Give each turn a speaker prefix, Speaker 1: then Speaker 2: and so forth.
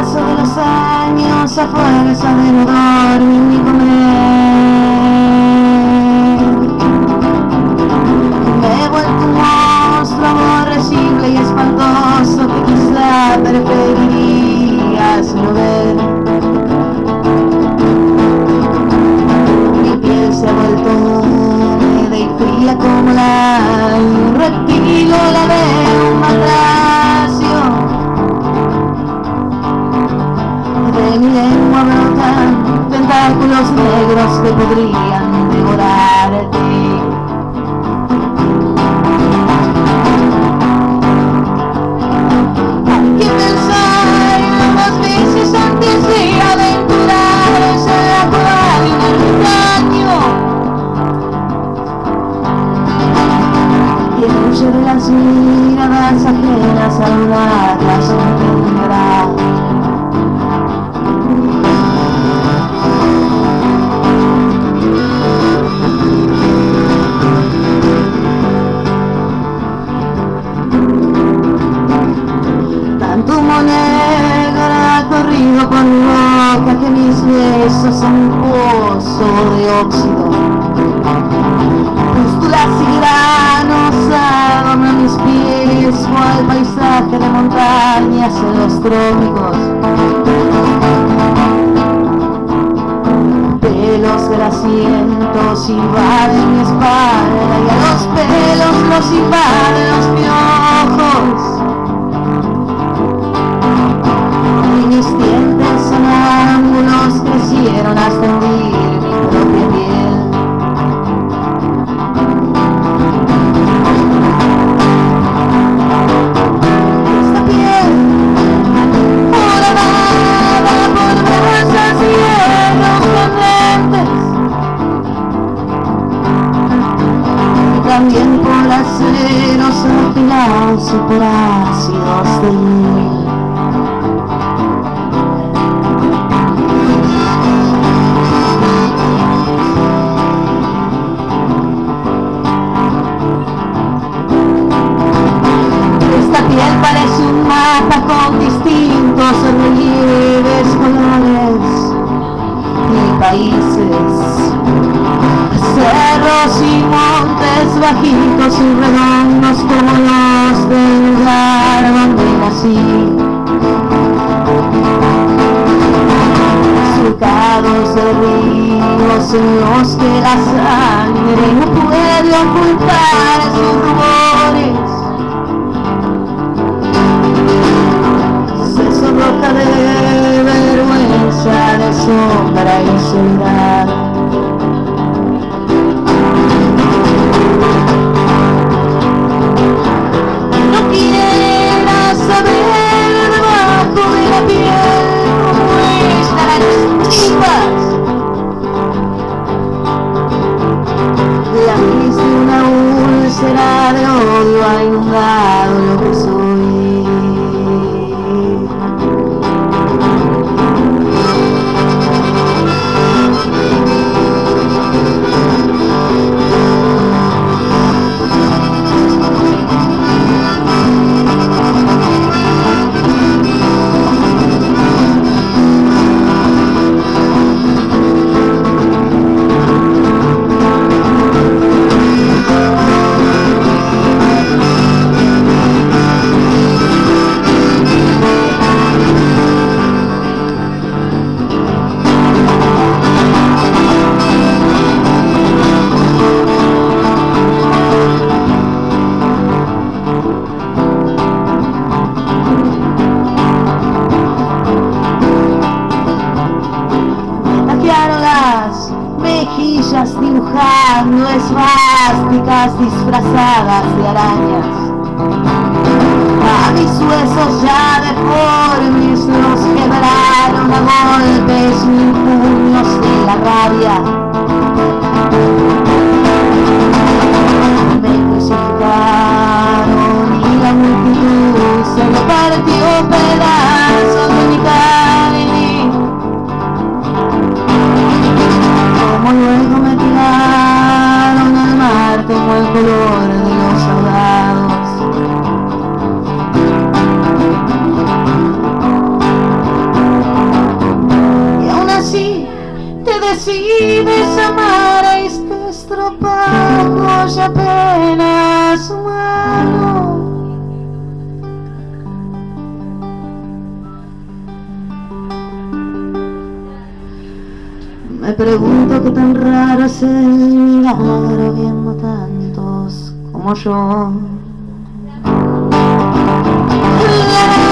Speaker 1: paso de los años a fuerza de no dormir ni comer, me he vuelto un monstruo aborrecible y espantoso que quizá preferirías no ver. Mi piel se ha vuelto húmeda y fría como la de un reptil o la de un matracio. De mi lengua brotan tentáculos negros que podrían devorarte. Hay que pensar más veces antes de aventurarse en la cueva de un ermitaño. Y huye de las miradas ajenas a una razón tendrá. Tanto humo negro ha corrido por mi boca que mis besos son un pozo de óxido. Pústulas y granos adornan mis pies cual paisaje de montañas en los trópicos. Pelos grasientos invaden mi espalda y a los pelos los invaden los piojos. Y mis dientes sonámbulos crecieron hasta hundir mi propia piel. Esta piel, horadada por brasas y hierros candentes, y también por aceros afilados y por ácidos de hiel. Parece un mapa con distintos relieves, colores y países, cerros y montes bajitos y redondos como los del lugar donde nací, surcados de ríos en los que la sangre no puede ocultar sus rubores. Roca de vergüenza, de sombra y soledad. No quieras saber debajo de la piel cómo están las tripas. La crisis de una úlcera de odio ha inundado lo que soy. Dibujando esvásticas disfrazadas de arañas. A mis huesos ya deformes los quebraron a golpes mil puños de la rabia. Me crucificaron y la multitud se me partió pedazos de mi carne. Como luego me tiraron al mar como el color de los soldados. decides amar a este estropajo y apenas humano. Me pregunto qué tan raro es el milagro viendo tantos como yo.